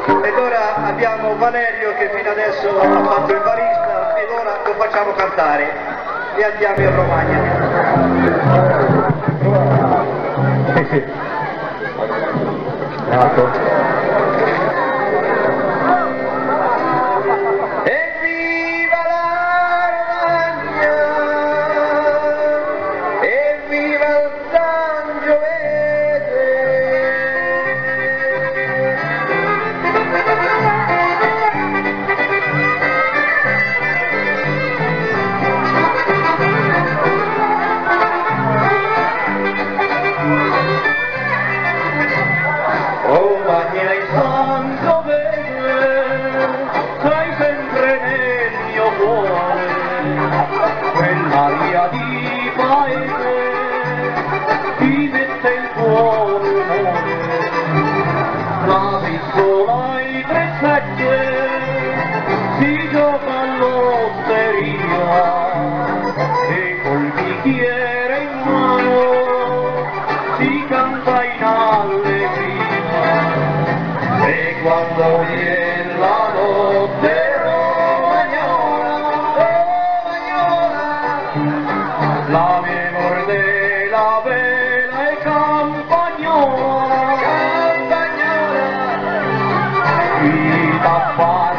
Ed ora abbiamo Valerio che fino adesso ha fatto il barista ed ora lo facciamo cantare e andiamo in Romagna. Evviva la Romagna! Evviva il Sangiovese! Romagna e Sangiovese, sei sempre nel mio cuore, quell'aria di paese ti mette il buon umore, la pistola e i 37 si gioca all'osteria e col bicchiere in mano si canta in allegria. E quando viene la notte romagnola, la memoria della bella e campagnola, qui da fare